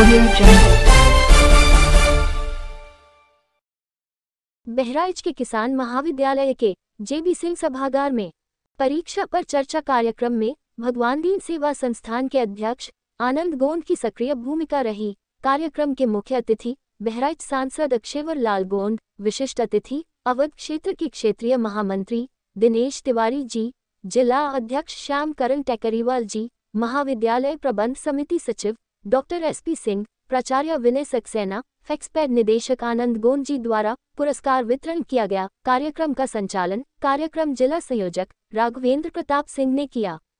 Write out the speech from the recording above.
बहराइच के किसान महाविद्यालय के जेबी सिंह सभागार में परीक्षा पर चर्चा कार्यक्रम में भगवान दीन सेवा संस्थान के अध्यक्ष आनंद गोंड की सक्रिय भूमिका रही। कार्यक्रम के मुख्य अतिथि बहराइच सांसद अक्षयवर लाल गोंड, विशिष्ट अतिथि अवध क्षेत्र के क्षेत्रीय महामंत्री दिनेश तिवारी जी, जिला अध्यक्ष श्याम करण टेकरीवाल जी, महाविद्यालय प्रबंध समिति सचिव डॉक्टर एसपी सिंह, प्राचार्य विनय सक्सेना, फैक्सपैड निदेशक आनंद गोंड जी द्वारा पुरस्कार वितरण किया गया। कार्यक्रम का संचालन कार्यक्रम जिला संयोजक राघवेंद्र प्रताप सिंह ने किया।